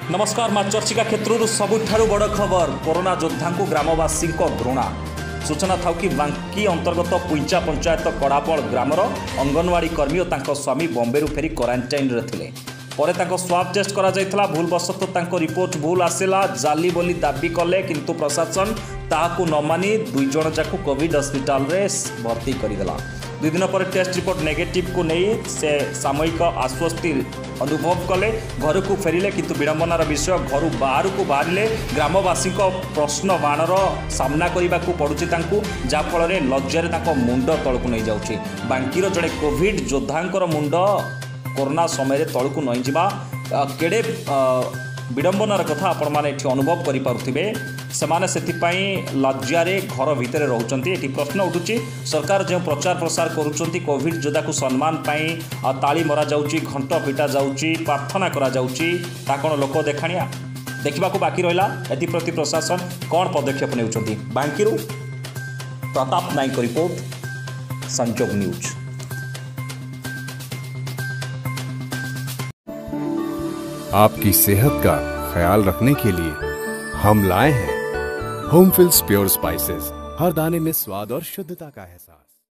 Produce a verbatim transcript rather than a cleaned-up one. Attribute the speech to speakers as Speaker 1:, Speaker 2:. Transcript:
Speaker 1: नमस्कार माँ चर्चिका क्षेत्र सबुठारु बड़ खबर कोरोना योद्धा को ग्रामवासी घृणा सूचना था कि बांकी अंतर्गत पुंचा पंचायत कड़ापल ग्रामर अंगनवाड़ी कर्मी और स्वामी बॉम्बे फेरी क्वारंटाइन रे थिले परे तांको स्वाब टेस्ट करा जायथला भूलवशत तांको रिपोर्ट भूल आसिला जाली बोली दाबी कले किंतु प्रशासन ताहाकु न मानी दुई जण जाकु कोविड हॉस्पिटल रे भर्ती करदेला। दुई दिन पर टेस्ट रिपोर्ट नेगेटिव को नहीं से सामयिक आश्वस्ति अनुभव कले घर को फेरिले किंतु विडंबनार विषय घर बाहर को बाहरिले ग्रामवासी प्रश्न बाणर सामना करने को पड़ुछि तांकु जाफल लज्जार तांको मुंड तलकु नहीं जाउछि। बांकीर जड़े कोविड योद्धांकर मुंड कोरोना समय तलकु नहीं जिबा केड़े विडंबनार कथा आपण माने एठी अनुभव करि पारुथिबे। सेमाने सेथिपाई लज्जारे घर भितर रहउचंती। एठी प्रश्न उठुची सरकार जो प्रचार प्रसार करूचंती कोविड योद्धा को सम्मान पाई ताली मरा जाउची घंट पिटा जाउची प्रार्थना करा जाउची ता कोन लोक देखाणिया देखा बाकी रहा एप्रति प्रशासन कौन पदक्षेप नेउचंती। बांकीरू प्रताप नायक रिपोर्ट संजोग न्यूज।
Speaker 2: आपकी सेहत का ख्याल रखने के लिए हम लाए हैं होमफिल्स प्योर स्पाइसेस, हर दाने में स्वाद और शुद्धता का एहसास।